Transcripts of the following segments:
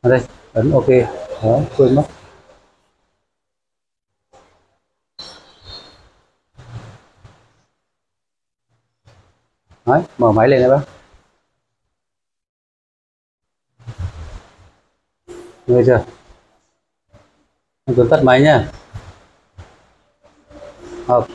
Ở đây ấn ok. Đó, quên mất. Đấy, mở máy lên đấy bác. Nghe chưa? Anh Tuấn tắt máy nhá. Học.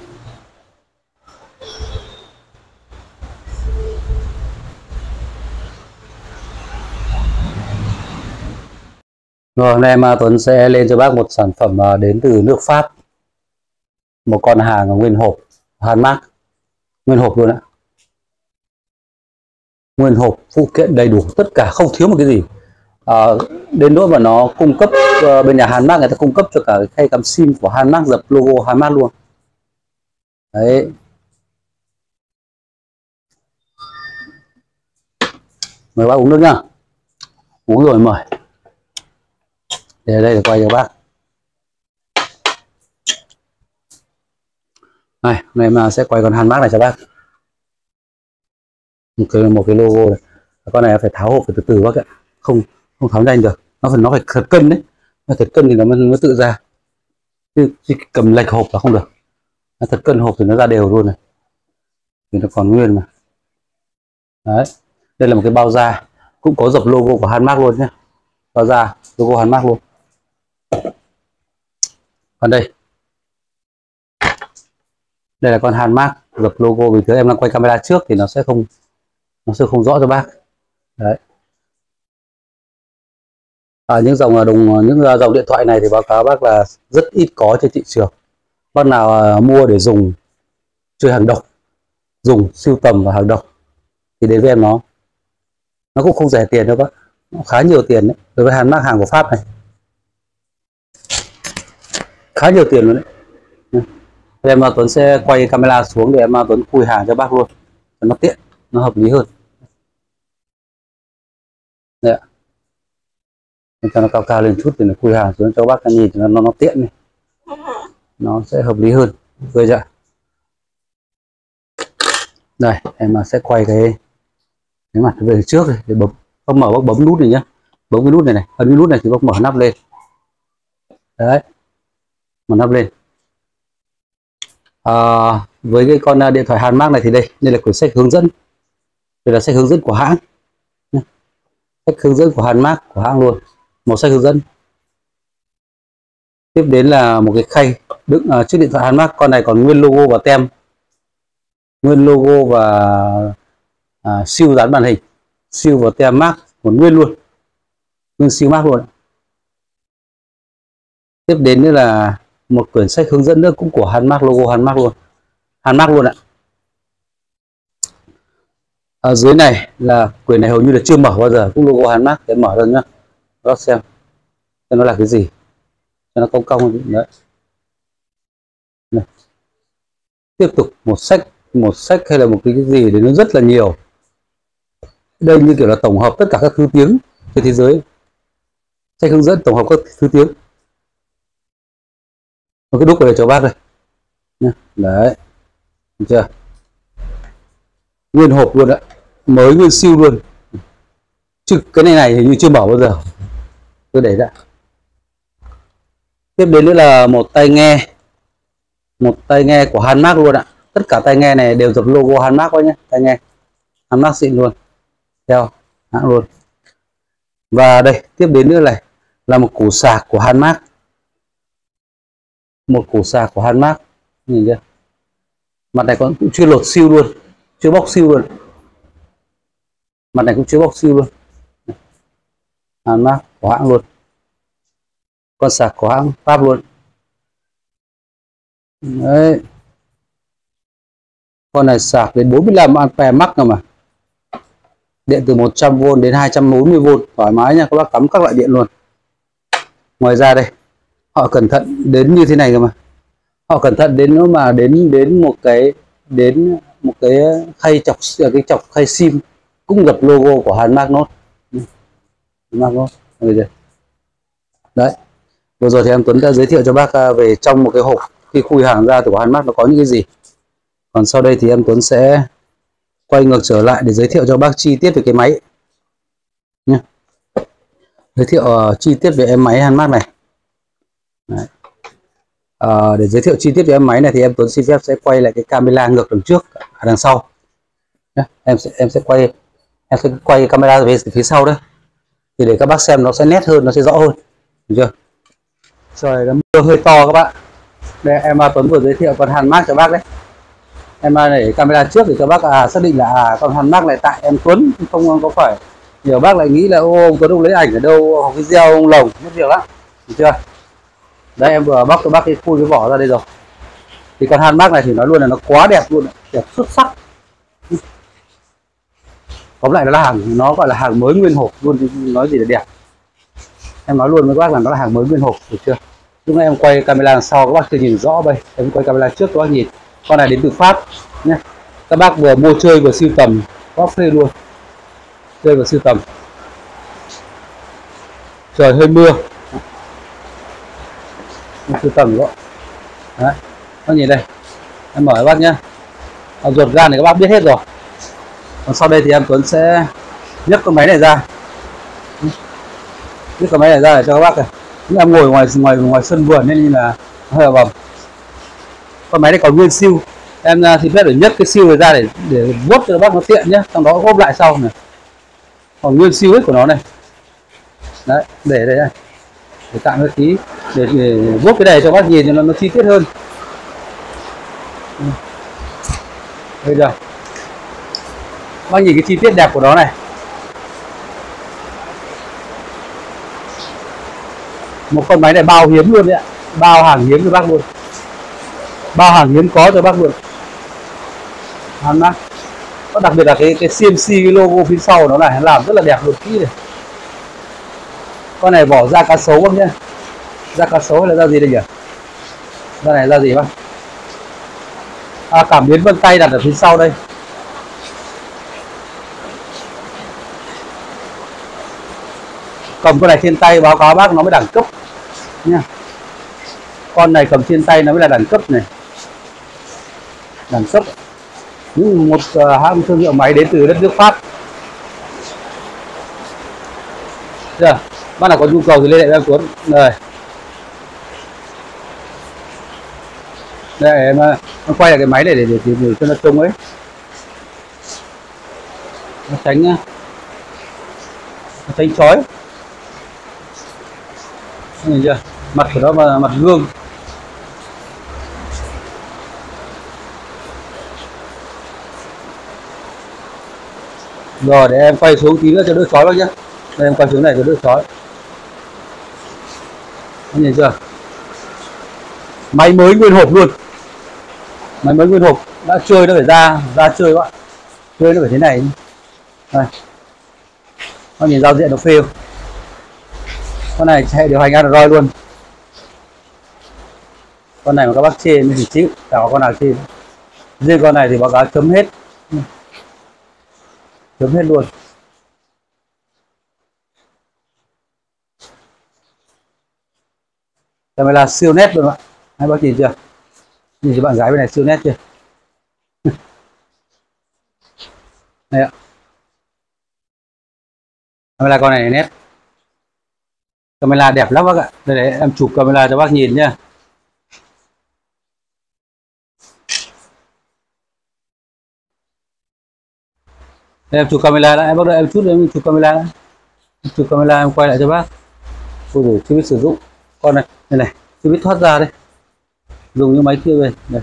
Rồi hôm nay mà Tuấn sẽ lên cho bác một sản phẩm đến từ nước Pháp. Một con hàng nguyên hộp Hanmac, nguyên hộp luôn ạ. Nguyên hộp, phụ kiện đầy đủ, tất cả không thiếu một cái gì. Đến nỗi mà nó cung cấp bên nhà Hanmac người ta cung cấp cho cả cái khay cắm sim của Hanmac, dập logo Hanmac luôn. Đấy. Mời bác uống nước nhá. Uống rồi mời. Để đây để quay cho bác. Này, hôm nay mà sẽ quay con Hanmac này cho bác. Một cái logo này. Con này phải tháo hộp phải từ từ bác ạ. Không tháo nhanh được. Nó phải thật cân đấy. Nó thật cân thì nó mới tự ra. Chứ cầm lệch hộp là không được. Nó thật cân hộp thì nó ra đều luôn này. Thì nó còn nguyên mà. Đấy. Đây là một cái bao da cũng có dập logo của Hanmac luôn nhé. Bao da logo Hanmac luôn. Còn đây là con Hanmac dập logo. Bình thường em đang quay camera trước thì nó sẽ không rõ cho bác. Đấy. Những dòng điện thoại này thì báo cáo bác là rất ít có trên thị trường. Bác nào mua để dùng chơi hàng độc, dùng sưu tầm và hàng độc thì đến với em nó cũng không rẻ tiền đâu bác, nó khá nhiều tiền đấy. Đối với Hanmac hàng của Pháp này khá nhiều tiền luôn đấy. Em Tuấn sẽ quay camera xuống để em Tuấn khui hàng cho bác luôn cho nó tiện, nó hợp lý hơn. Đây ạ. Cho nó cao cao lên chút thì nó khui hàng xuống cho bác nhìn cho nó tiện này, nó sẽ hợp lý hơn. Rồi chưa? Đây em sẽ quay cái mặt về trước này để bấm. Bác mở bác bấm nút này nhá, bấm cái nút này ấn cái nút này thì bác mở nắp lên. Đấy, mở nắp lên. Với cái con điện thoại Hanmac này thì đây là quyển sách hướng dẫn. Đây là sách hướng dẫn của hãng, sách hướng dẫn của Hanmac của hãng luôn, một sách hướng dẫn. Tiếp đến là một cái khay đựng chiếc điện thoại Hanmac. Con này còn nguyên logo và tem, nguyên logo và siêu dán màn hình, siêu và tem Mac còn nguyên luôn, nguyên siêu Mac luôn. Tiếp đến nữa là một quyển sách hướng dẫn nữa cũng của Hanmac, logo Hanmac luôn, Hanmac luôn ạ. Ở dưới này là quyển này hầu như là chưa mở bao giờ, cũng logo Hanmac. Để mở ra nhá, bác xem nó là cái gì cho nó cong cong đấy. Này. Tiếp tục một sách hay là một cái gì thì nó rất là nhiều. Đây như kiểu là tổng hợp tất cả các thứ tiếng trên thế giới, sách hướng dẫn tổng hợp các thứ tiếng. Một cái đúc này cho bác đây nhá. Đấy, được chưa? Nguyên hộp luôn đấy, mới nguyên siêu luôn. Chứ cái này hình như chưa mở bao giờ. Tôi để ra. Tiếp đến nữa là một tai nghe của Hanmac luôn ạ. Tất cả tai nghe này đều dập logo Hanmac quá nhé. Tai nghe Hanmac xịn luôn, theo hãng luôn. Và đây tiếp đến nữa này là một củ sạc của Hanmac, một củ sạc của Hanmac, nhìn chưa? Mặt này cũng chưa lột siêu luôn, chưa bóc siêu luôn. Mặt này cũng chưa bóc siêu luôn. Hanmac của hãng luôn, con sạc của hãng Pháp luôn. Đấy, con này sạc đến 45A max cơ mà, điện từ 100V đến 240V thoải mái nha, các bác cắm các loại điện luôn. Ngoài ra đây họ cẩn thận đến như thế này cơ mà, họ cẩn thận đến nó mà đến một cái khay chọc khay sim cũng dập logo của Hanmac nốt. Đấy, vừa rồi thì em Tuấn đã giới thiệu cho bác về trong một cái hộp khi khui hàng ra của Hanmac nó có những cái gì. Còn sau đây thì em Tuấn sẽ quay ngược trở lại để giới thiệu cho bác chi tiết về cái máy nhé. Giới thiệu chi tiết về em máy Hanmac này. Đấy. Để giới thiệu chi tiết về em máy này thì em Tuấn xin phép sẽ quay lại cái camera ngược đằng trước, đằng sau. Nhé. Em sẽ quay camera về phía sau đấy, thì để các bác xem nó sẽ nét hơn, nó sẽ rõ hơn, được chưa? Trời, nó mưa hơi to các bạn. Đây em Tuấn vừa giới thiệu con Hanmac cho bác đấy. Em để camera trước để cho bác xác định là con Hanmac này tại em Tuấn, không có phải nhiều bác lại nghĩ là ô ông Tuấn ông lấy ảnh ở đâu, học video ông lồng mất việc lắm, được chưa? Đây em vừa bóc cho bác cái khui cái vỏ ra đây rồi. Thì con Hanmac này thì nói luôn là nó quá đẹp luôn, đẹp xuất sắc. Tóm lại nó là hàng, nó gọi là hàng mới nguyên hộp luôn, nói gì là đẹp. Em nói luôn với các bác là nó là hàng mới nguyên hộp, được chưa? Lúc nãy em quay camera đằng sau các bác chưa nhìn rõ đây, em quay camera trước các bác nhìn. Con này đến từ Pháp nhé. Các bác vừa mua chơi vừa sưu tầm, có phê luôn. Chơi vừa sưu tầm. Trời hơi mưa. Em sưu tầm đó. Đấy. Các nhìn đây. Em mở các bác nhé. Ruột gan này các bác biết hết rồi. Còn sau đây thì em Tuấn sẽ nhấc con máy này ra. Nhấc con máy này ra để cho các bác này. Em ngồi ngoài sân vườn nên là hơi ẩm. Con máy này còn nguyên siêu. Em xin phép để nhấc cái siêu này ra để vuốt cho các bác nó tiện nhé, trong đó ốp lại sau này. Còn nguyên siêu hết của nó này. Đấy, để đây này. Để tạm cái tí để vuốt cái này cho các bác nhìn cho nó chi tiết hơn. Đây rồi. Bác nhìn cái chi tiết đẹp của nó này. Một con máy này bao hiếm luôn đấy ạ. Bao hàng hiếm cho bác luôn. Bao hàng hiếm có cho bác luôn. Hanmac. Có đặc biệt là cái CNC, cái logo phía sau nó này làm rất là đẹp luôn, kỹ này. Con này vỏ da cá sấu bác nhé. Da cá sấu hay là da gì đây nhỉ? Da này da gì bác? Cảm biến vân tay đặt ở phía sau đây. Cầm con này trên tay báo cáo bác nó mới đẳng cấp nha. Con này cầm trên tay nó mới là đẳng cấp này. Đẳng cấp. Nhưng một hãng thương hiệu máy đến từ đất nước Pháp. Được. Bác nào có nhu cầu thì liên hệ với em Tuấn. Đây. Đây em quay lại cái máy này để cho nó trông ấy. Nó tránh chói. Nhìn chưa? Mặt của nó mà mặt gương. Rồi để em quay xuống tí nữa cho đỡ chói bác nhé. Đây em quay xuống này cho đỡ chói. Nhìn chưa? Máy mới nguyên hộp luôn. Máy mới nguyên hộp. Đã chơi nó phải ra chơi các bạn. Chơi nó phải thế này. Đây. Nó nhìn giao diện nó phê không? Con này chạy điều hành Android luôn. Con này mà các bác chê thì chịu, chả có con nào chê. Riêng con này thì báo cáo chấm hết. Chấm hết luôn. Camera siêu nét luôn ạ. Hai bác nhìn chưa? Nhìn cho bạn gái bên này siêu nét chưa? Đây ạ. Camera con này nét. Camera đẹp lắm bác ạ. Đây đấy, em chụp camera cho bác nhìn nhá. Đây, em chụp camera đã, em bắt đầu em chút em chụp camera đã. Em chụp camera em quay lại cho bác. Ôi rồi chưa biết sử dụng. Con này, đây này, chưa biết thoát ra đây. Dùng như máy kia về. Đây.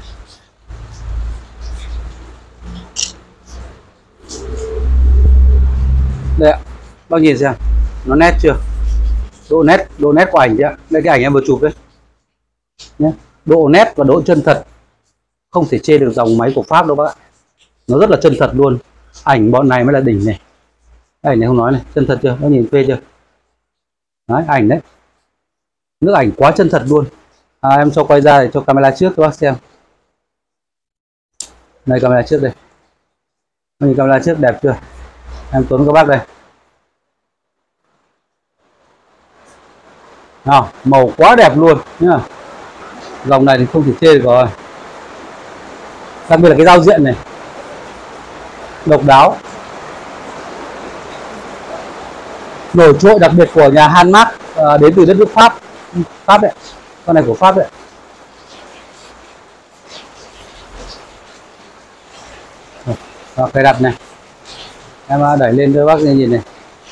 Đây ạ. Bác nhìn xem. Nó nét chưa? Độ nét của ảnh ạ. Đây cái ảnh em vừa chụp đấy. Nhé. Độ nét và độ chân thật. Không thể chê được dòng máy của Pháp đâu bác ạ. Nó rất là chân thật luôn. Ảnh bọn này mới là đỉnh này. Ảnh này không nói này, chân thật chưa? Bác nhìn phê chưa? Đấy, ảnh đấy. Nước ảnh quá chân thật luôn. Em cho quay ra để cho camera trước các bác xem. Đây camera trước đây. Nhìn camera trước đẹp chưa? Em Tuấn các bác đây. Nào, màu quá đẹp luôn nhá. Dòng này thì không thể chê được rồi. Đặc biệt là cái giao diện này độc đáo. nổi trội đặc biệt của nhà Hanmac, đến từ đất nước Pháp. Pháp đấy, con này của Pháp đấy. Đó, cài đặt này, em đẩy lên cho bác nhìn này.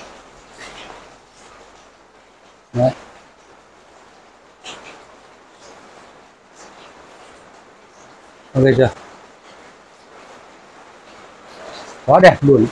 Đấy. Ok chưa? Quá đẹp luôn,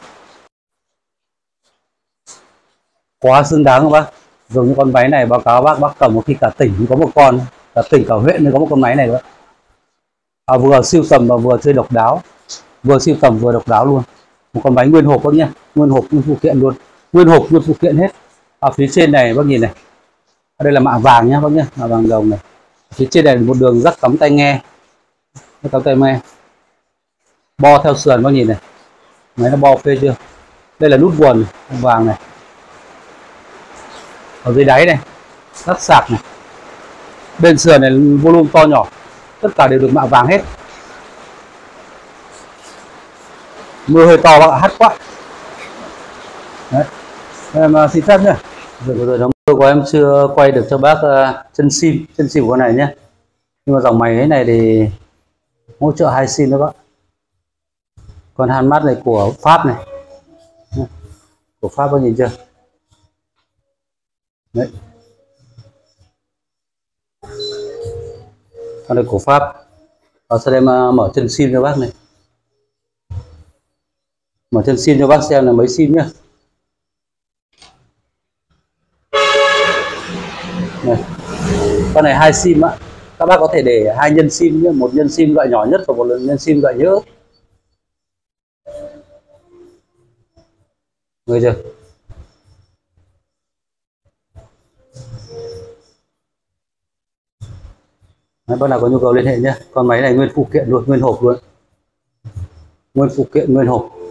quá xứng đáng không bác. Dùng những con máy này báo cáo bác cầm một khi cả tỉnh có một con, cả tỉnh cả huyện mới có một con máy này nữa. Vừa siêu tầm và vừa chơi độc đáo, vừa siêu tầm vừa độc đáo luôn. Một con máy nguyên hộp bác nhá, nguyên hộp nguyên phụ kiện luôn, nguyên hộp nguyên phụ kiện hết. Phía trên này bác nhìn này, ở đây là mạ vàng nhá bác nhá, mạ vàng đồng này. Phía trên này là một đường rắc cắm tai nghe, cắm tai nghe bo theo sườn bác nhìn này, máy nó bo phê chưa. Đây là nút nguồn vàng này, ở dưới đáy này lắp sạc này, bên sườn này volume to nhỏ, tất cả đều được mạ vàng hết. Mưa hơi to bác ạ, hắt quá. Đấy, em xin phép nhá. Rồi nó mưa của em chưa quay được cho bác chân sim của con này nhé. Nhưng mà dòng máy này thì hỗ trợ 2 sim đó bác. Con Hanmac này của Pháp này, của Pháp bác nhìn chưa. Đấy, con này của Pháp. Sau đây em mở chân sim cho bác này, mở chân sim cho bác xem là mấy sim nhá. Này, con này 2 sim ạ. Các bác có thể để 2 nhân sim nhé, một nhân sim loại nhỏ nhất và một nhân sim loại nhớ. Nghe chưa? Đấy, bác nào có nhu cầu liên hệ nhé. Con máy này nguyên phụ kiện luôn, nguyên hộp luôn, nguyên phụ kiện nguyên hộp.